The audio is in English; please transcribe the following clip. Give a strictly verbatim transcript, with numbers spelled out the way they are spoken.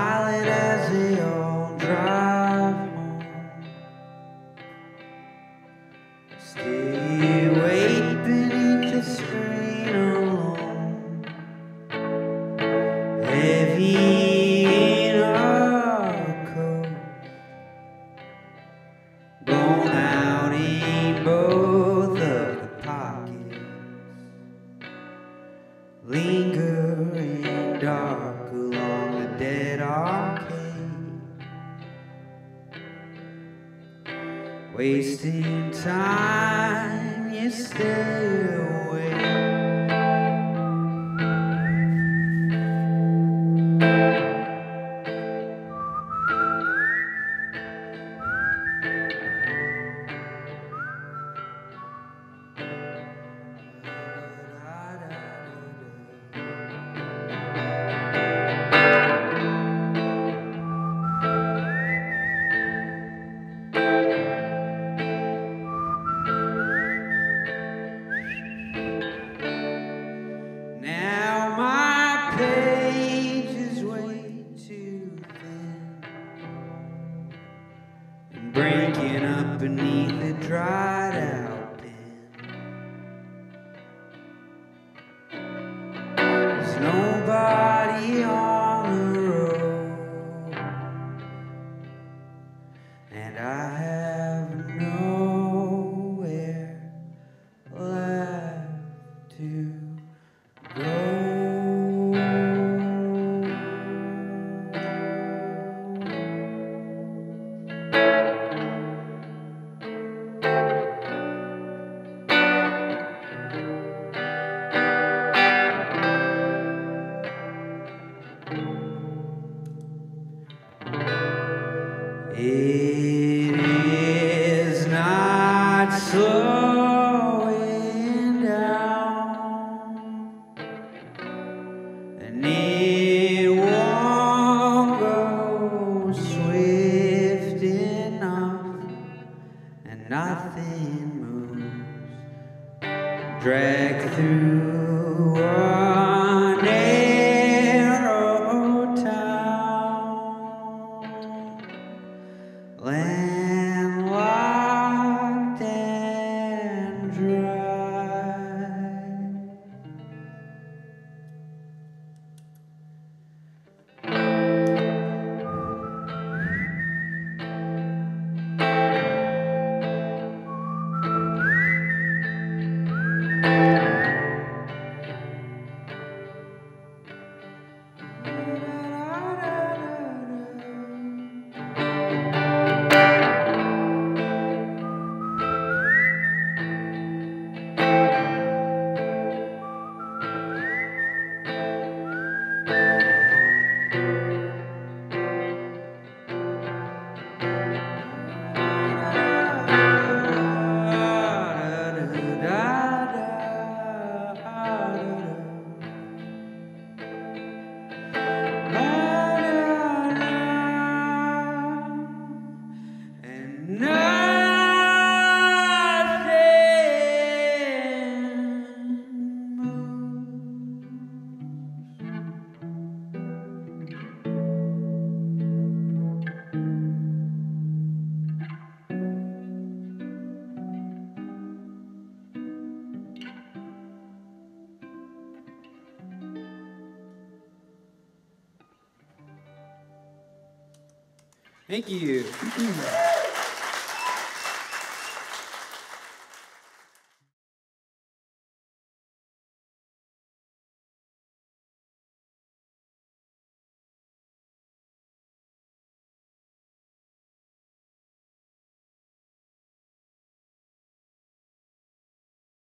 smiling as they all drive home. Stay awake beneath the screen alone, heavy in our coats, blown out in both of the pockets, lingering dark along the dead arcade, wasting time, you stay away. Now my page is way too thin and breaking up beneath a dried out pen. There's nobody on the road, and I have nowhere left to go. It is not slowing down, and it won't go swift enough, and nothing moves, drag through a narrow town, landlocked and dry. Thank you.